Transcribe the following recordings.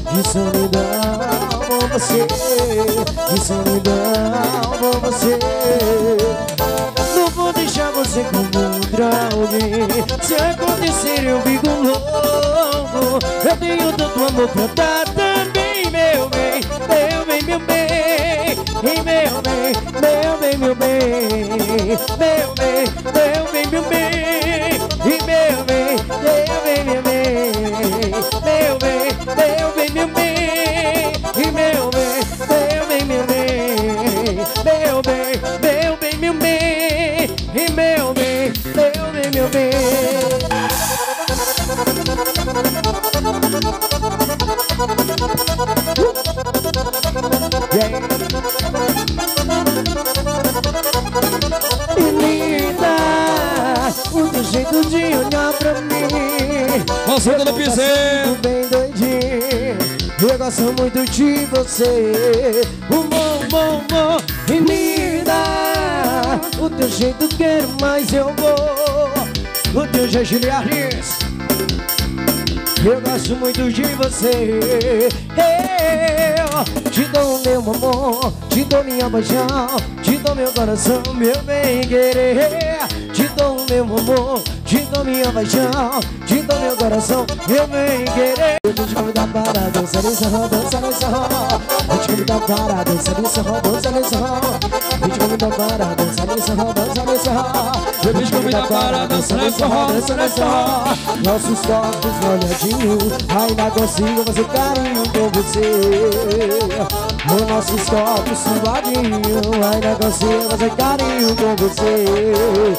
de solidão por você, de solidão por você. Não vou deixar você contra alguém. Se acontecer eu fico louco. Eu tenho tanto amor pra dar também, meu bem, meu bem, meu bem. E meu bem, meu bem, meu bem. Meu bem, meu bem, meu bem. E meu bem, meu bem, meu bem. Meu bem, meu bem, meu bem. E meu bem, meu bem, meu bem. Meu bem, meu bem, meu bem. E meu bem, meu bem, meu bem. Linda, o teu jeito de olhar pra mim. Você do piseiro. Bem doidinho. Eu gosto muito de você. Bom, linda, o teu jeito quero mais eu vou. O teu jeito de Arlis. Eu gosto muito de você. Eu te dou o meu amor, te dou minha paixão, te dou meu coração, meu bem querer. Te dou o meu amor, te dou minha paixão, te dou meu coração, meu bem querer. Eu te convidar para dançar nesse rol, dançar nesse rol. Eu te convidar para dançar nesse rol, dançar nesse rol. Eu te convidar para dançar nesse rol, dançar nesse rol. Eu te convidar para dançar nesse rol, dançar nesse rol. Nossos corpos molhadinhos, ainda consigo fazer carinho com você. Os nossos corpos suadinhos, ainda consigo fazer carinho com você.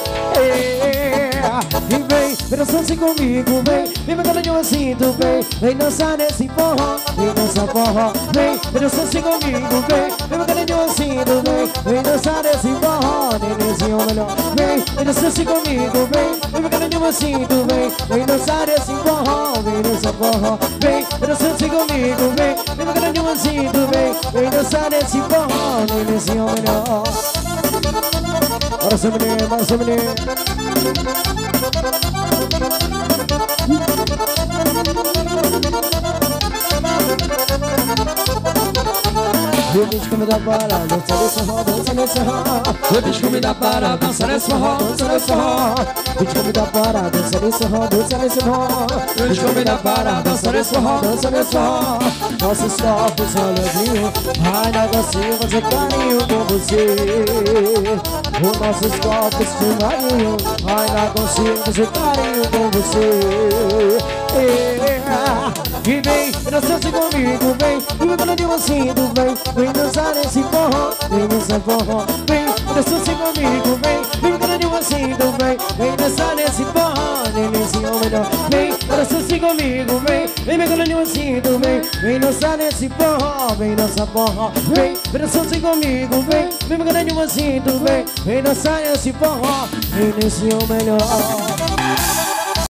E vem dançar comigo, vem bacana de um cinto, vem dançar nesse forró, vem dançar forró. Vem dançar comigo, vem bacana de um cinto, vem dançar nesse forró, nesse melhor. Vem dançar comigo, vem bacana de um cinto, vem dançar nesse forró, vem dançar forró. Vem dançar comigo, vem bacana de um cinto, vem dançar nesse forró, nesse melhor. Bora ser menino, bora ser menino. Eu vim te convidar para dançar nesse forró, dançar nesse forró. Eu te convidar para dançar nesse forró, dançar nesse forró. Vim te convidar para dançar nesse forró, dançar nesse forró. Eu te convidar para dançar nesse forró, dançar nesse forró. Nossos corpos olhadinhos, ainda consigo fazer carinho com você. Os nossos corpos filmadinhos, ainda consigo fazer carinho com você. E vem dançar comigo, vem bacana de um cinto, vem dançar nesse forró, vem dançar forró. Vem dançar comigo, vem bacana de um cinto, vem dançar nesse forró, nesse melhor. Vem dançar comigo, vem bacana de um cinto, vem dançar nesse forró, vem dançar forró. Vem dançar comigo, vem bacana de um cinto, vem dançar nesse forró, nesse melhor.